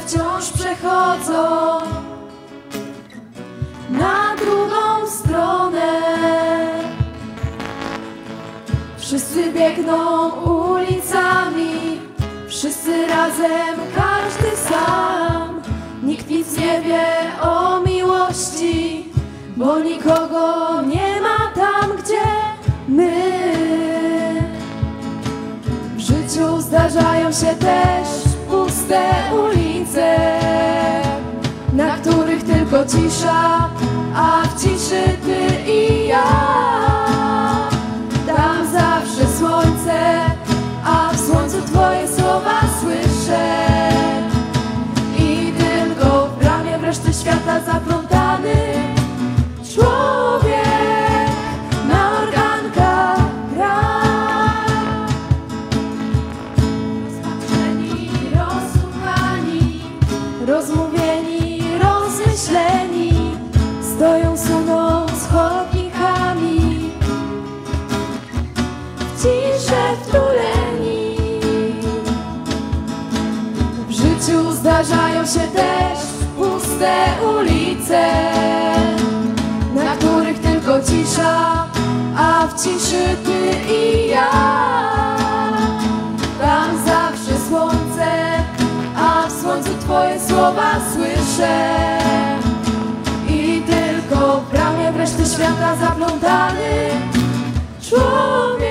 wciąż przechodzą na drugą stronę. Wszyscy biegną ulicami, wszyscy razem, każdy sam. Nikt nic nie wie o miłości, bo nikogo nie ma tam, gdzie my. W życiu zdarzają się też puste ulice, na których tylko cisza, a w ciszy ty i ja. Tam zawsze słońce, a w słońcu twoje słowa słyszę. I tylko w bramie wreszcie świata zaplątany człowiek na organkach gra. Rozpatrzeni, rozsłuchani, rozmówieni, rozmyśleni, stoją suną z chodnikami, w ciszę wtuleni. W życiu zdarzają się też puste ulice, na których tylko cisza, a w ciszy ty i ja. Tam zawsze słońce, a w słońcu twoje słowa słyszę. I tylko w bramie wreszcie świata zaplątany człowiek